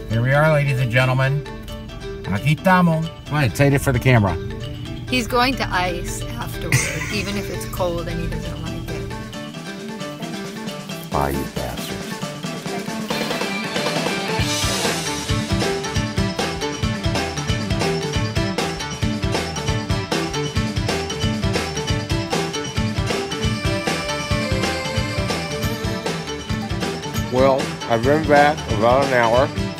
Here we are, ladies and gentlemen. Aquí estamos. Go ahead, say it for the camera. He's going to ice afterward, even if it's cold and he doesn't like it. Ah, you bastard. Well, I've been back about an hour.